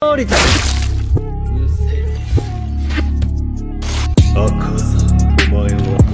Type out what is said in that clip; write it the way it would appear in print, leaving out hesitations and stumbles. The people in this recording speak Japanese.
降りた。うせえ。赤座、お前は